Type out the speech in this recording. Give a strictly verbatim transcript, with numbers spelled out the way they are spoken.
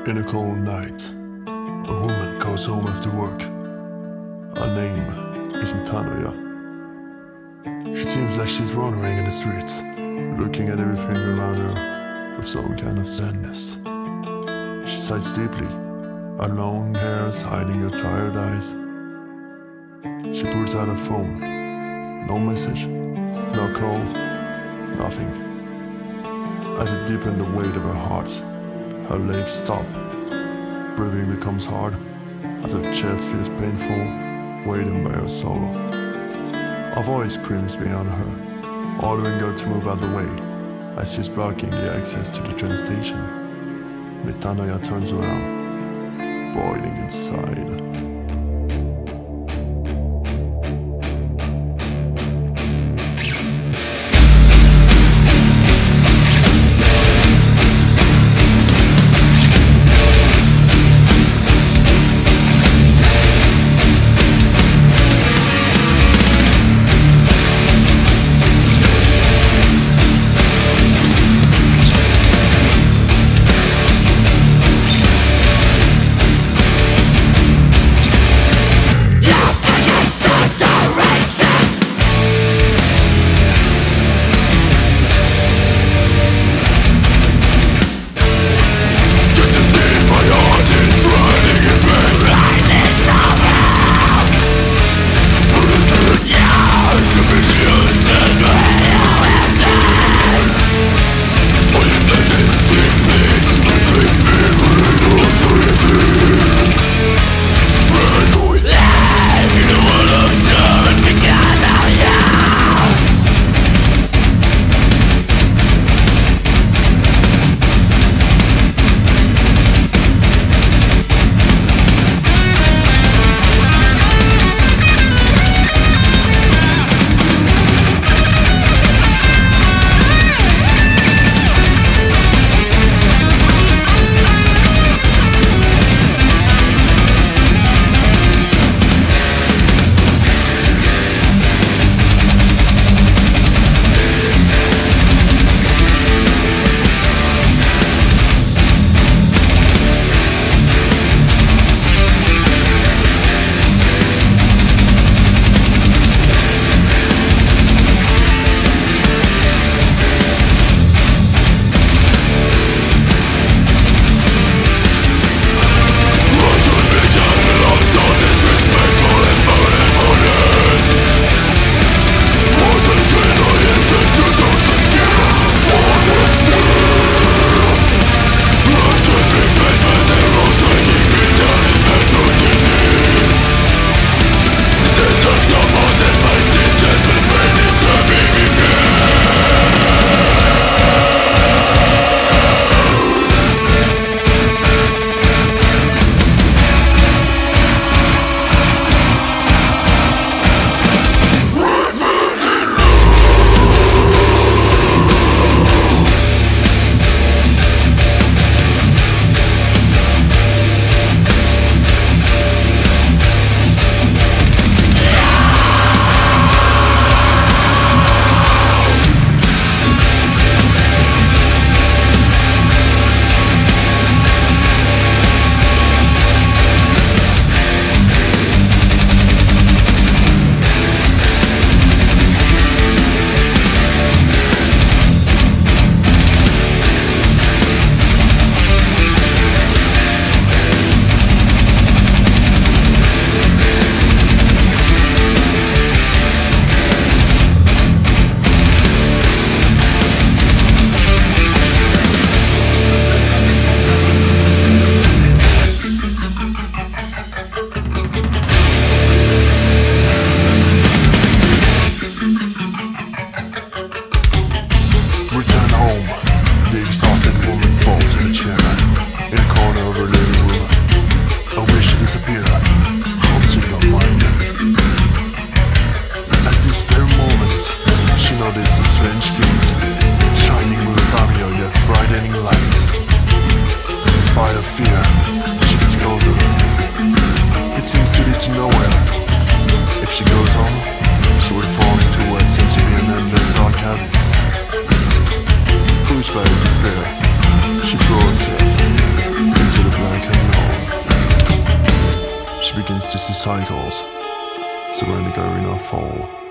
In a cold night, a woman goes home after work. Her name is Metanoïa. She seems like she's wandering in the streets, looking at everything around her with some kind of sadness. She sighs deeply, her long hairs hiding her tired eyes. She pulls out her phone. No message, no call, nothing. As it deepens the weight of her heart, her legs stop. Breathing becomes hard as her chest feels painful, weighted by her sorrow. A voice screams behind her, ordering her to move out the way as she's blocking the access to the train station. Metanoïa turns around, boiling inside. Pushed by despair, she throws herself into the cycles, surrounding her in her fall.